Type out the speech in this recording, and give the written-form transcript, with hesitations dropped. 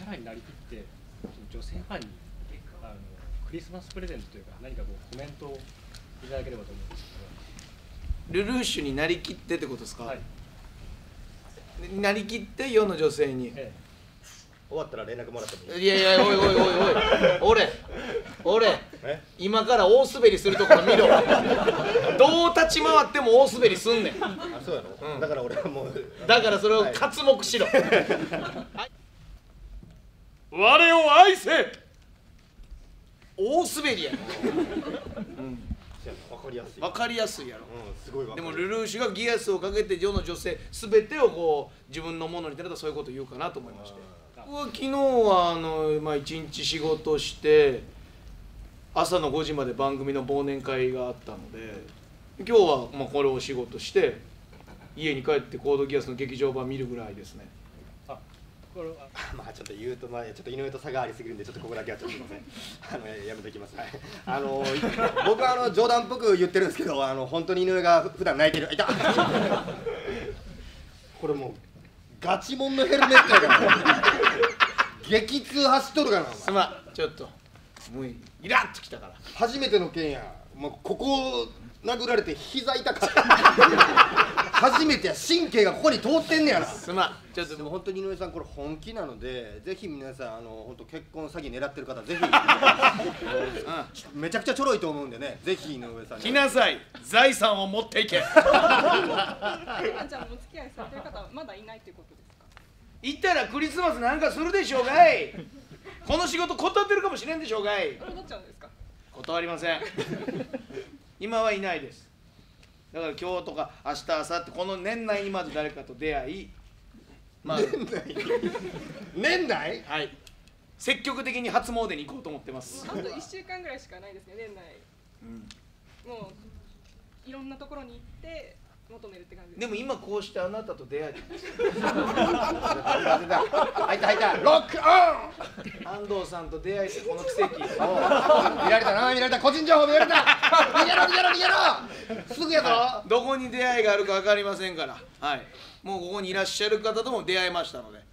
ファンになりきって女性ファンにクリスマスプレゼントというか何かこうコメントをいただければと思うんですけど。ルルーシュになりきってってことですか？ はい。 なりきって世の女性に。 終わったら連絡もらってもいい？ いやいや、おいおいおいおい、俺今から大滑りするところ見ろ。どう立ち回っても大滑りすんねん。 あ、そうやろ、だから俺はもうだからそれを刮目しろ。 我を愛せ。 大滑りやろ。 分かりやすい。 分かりやすいやろ。 すごい分かる。 でもルルーシュがギアスをかけて世の女性全てをこう自分のものになるとそういうことを言うかなと思いまして。僕は昨日は一日仕事して朝の5時まで番組の忘年会があったので、今日はこれを仕事して家に帰ってコードギアスの劇場版見るぐらいですね。 これはまあちょっと言うとちょっと井上と差がありすぎるんでちょっとここだけはちょっとすみません。やめておきます。はい。僕は冗談っぽく言ってるんですけど、本当に井上が普段泣いてる。いた。これもうガチモンのヘルメットやから。激痛走っとるからな。 すまん、ちょっともうイラッときたから。 初めての件や。もうここ殴られて膝痛かった。初めてや。神経がここに通ってんねやな。 すまん、ちょっとでも本当に井上さんこれ本気なので、ぜひ皆さん本当結婚詐欺狙ってる方ぜひめちゃくちゃちょろいと思うんでね、ぜひ井上さんに来なさい。財産を持っていけ。 じゃあもうお付き合いされてる方はまだいないっていうことですか？ 行ったらクリスマスなんかするでしょうがい。この仕事断ってるかもしれんでしょうがい。 断っちゃうんですか？ 断りません。今はいないです。だから今日とか明日明後日この年内にまず誰かと出会い、 年内はい積極的に初詣に行こうと思ってます。 あと1週間ぐらいしかないですね、年内。もういろんなところに行って求めるって感じです。 でも今こうしてあなたと出会えてます。 入ったロックオン。 安藤さんと出会えてこの奇跡。 見られたな、見られた。個人情報見られた。逃げろ逃げろ逃げろ。すぐやぞ。 どこに出会いがあるか分かりませんから、はい、もうここにいらっしゃる方とも出会いましたので、